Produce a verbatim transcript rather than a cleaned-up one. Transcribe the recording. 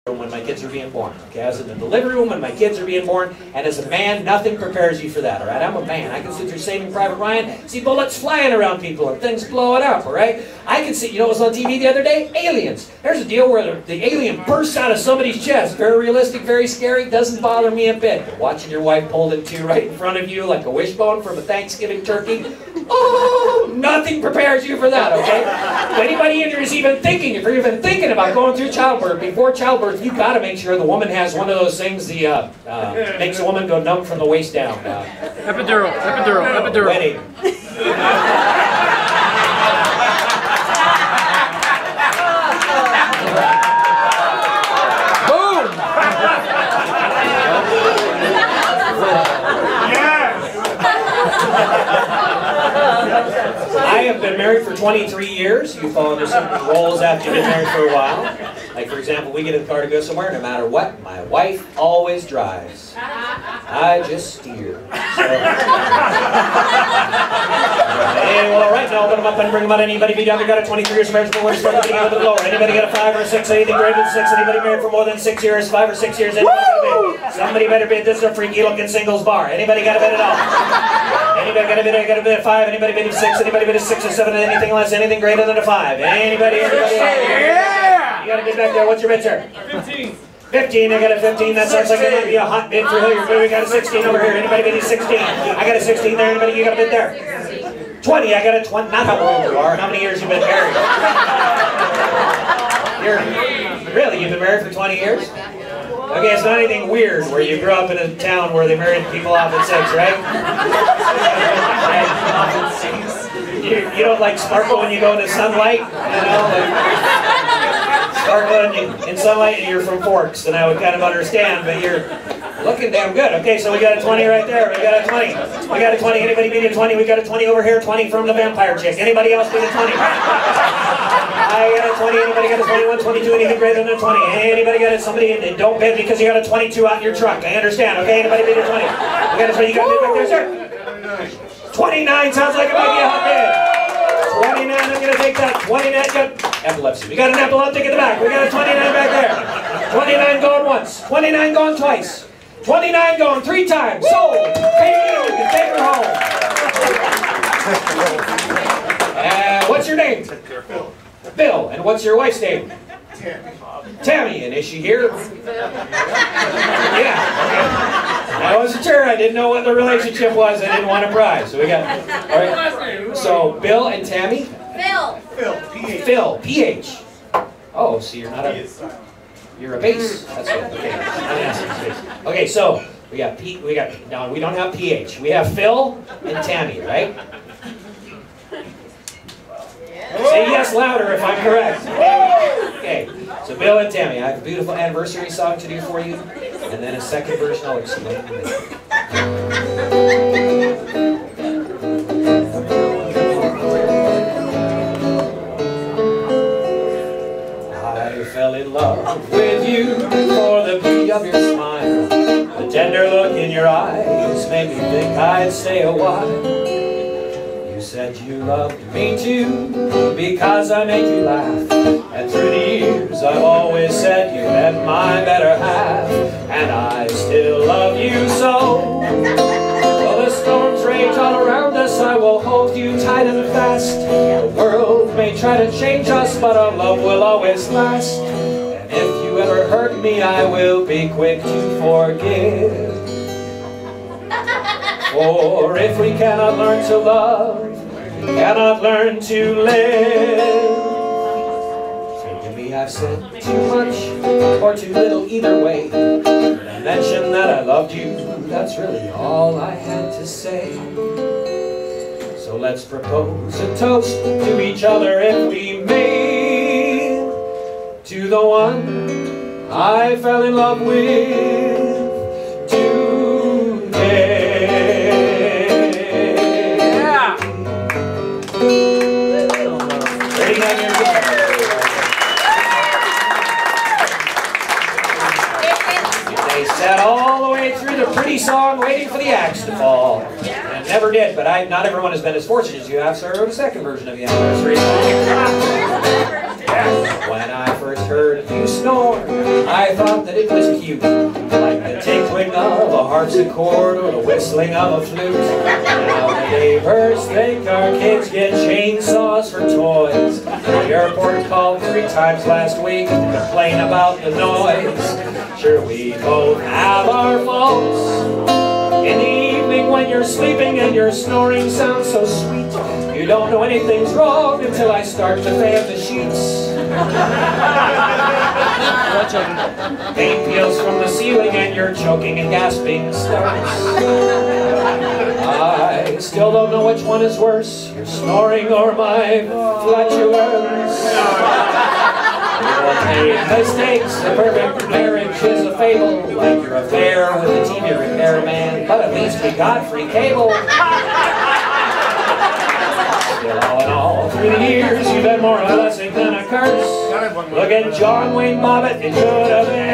when my kids are being born. Okay, I was in the delivery room when my kids are being born, and as a man, nothing prepares you for that, all right? I'm a man. I can sit through Saving Private Ryan, see bullets flying around people and things blowing up, all right? I can see, you know what was on T V the other day? Aliens. There's a deal where the, the alien bursts out of somebody's chest. Very realistic, very scary, doesn't bother me a bit. But watching your wife pulled it too right in front of you like a wishbone from a Thanksgiving turkey, oh, nothing prepares you for that, okay? If anybody in here is even thinking, if you're even thinking about going through childbirth, before childbirth, you've got to make sure the woman has one of those things the uh, uh, makes a woman go numb from the waist down. Uh, epidural, epidural, epidural. Wedding. Boom! I have been married for twenty-three years. You fall into certain roles after you've been married for a while. Like, for example, we get in the car to go somewhere, no matter what, my wife always drives. I just steer. So. Hey, well, right now, open them up and bring them out. Anybody be down? Got a twenty-three years marriage, but we're starting to get a little bit lower. Anybody got a five or six, anything greater than six? Anybody married for more than six years? Five or six years? Anybody got a bid? Somebody better bid. This is a freaky looking singles bar. Anybody got a bid at all? Anybody got a bid? Got a bid at five? Anybody bid at six? Anybody bid at six or seven? Anything less? Anything greater than a five? Anybody? Anybody? Yeah! You got a bid back there. What's your bid, sir? fifteen. fifteen, I got a fifteen, that sounds like it might be a hot bid for Hilliard. We got a sixteen over here. Anybody bid a sixteen? I got a sixteen there. Anybody, you got a bid there? twenty, I got a twenty. Not how old you are. How many years you been married? You're, really, you've been married for twenty years? Okay, it's not anything weird where you grew up in a town where they married people off at six, right? You, you don't like sparkle when you go into sunlight, you know? Like, sparkle in, in sunlight and you're from Forks, and I would kind of understand, but you're looking damn good. Okay, so we got a twenty right there. We got a twenty. We got a twenty. Anybody beat a twenty? We got a twenty over here. twenty from the vampire chick. Anybody else beat a twenty? I got a twenty. Anybody got a twenty-one, twenty-two? Anything greater than a twenty? Anybody got a somebody? And don't bid because you got a twenty-two out in your truck. I understand. Okay, anybody beat a twenty? We got a twenty. You got a bid back there, sir? twenty-nine sounds like it might be a hot bid. twenty-nine, I'm going to take that. twenty-nine, got epilepsy. We got an epileptic in the back. We got a twenty-nine back there. twenty-nine going once. twenty-nine going twice. twenty-nine going three times. Sold. Pay you. You can take her home. And what's your name? Bill. Bill. And what's your wife's name? Tammy. Tammy. And is she here? Yeah. I wasn't sure. I didn't know what the relationship was. I didn't want to pry. So we got. All right. So Bill and Tammy. Phil. Phil. P H. Phil. P H. Oh, so you're not a. You're a base. That's what. Okay. Okay. So we got P. We got. No, we don't have P H. We have Phil and Tammy, right? Say yes louder if I'm correct. Okay, so Bill and Tammy, I have a beautiful anniversary song to do for you, and then a second version I'll explain later. I fell in love with you for the beauty of your smile. The tender look in your eyes made me think I'd stay a while. You said you loved me too, because I made you laugh. And through the years I've always said you meant my better half. And I still love you so. Though the storms rage all around us, I will hold you tight and fast. The world may try to change us, but our love will always last. And if you ever hurt me, I will be quick to forgive. For if we cannot learn to love, we cannot learn to live. So to me I've said too much or too little either way. When I mentioned that I loved you, that's really all I had to say. So let's propose a toast to each other if we may. To the one I fell in love with today. They sat all the way through the pretty song waiting for the axe to fall. And it never did, but I, not everyone has been as fortunate as you have, so I wrote a second version of the anniversary song. When I first heard you snore, I thought that it was cute, like the tinkling of a harpsichord or the whistling of a flute. Now the neighbors think our kids get chainsaws for toys. The airport called three times last week to complain about the noise. Sure, we both have our faults. In the evening when you're sleeping and your snoring sounds so sweet, you don't know anything's wrong until I start to fan the sheets. Paint peels from the ceiling and you're choking and gasping starts. I still don't know which one is worse, your snoring or my flatulence. Mistakes, the perfect marriage is a fable, like your affair with the T V repairman, but at least we got free cable. Still, all in all, through the years, you've been more of a blessing than a curse. Look at John Wayne Bobbitt, it could have been